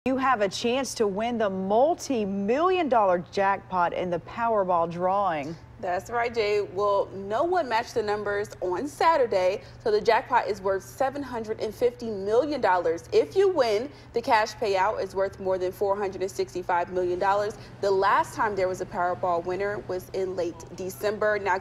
You have a chance to win the multi-million-dollar jackpot in the Powerball drawing. That's right, Jay. Well, no one matched the numbers on Saturday, so the jackpot is worth $750 million. If you win, the cash payout is worth more than $465 million. The last time there was a Powerball winner was in late December. Now,